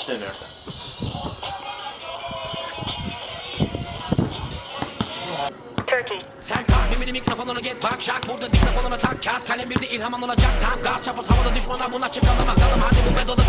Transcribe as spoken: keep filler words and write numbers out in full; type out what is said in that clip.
seni. Sen kalk mimini mikrofonuna get bak şak. Burada diktafonuna tak kağıt kalem bir de ilham alınacak. Tam gaz çapası havada düşmana buna çıkalım bakalım. Hadi bu bedoda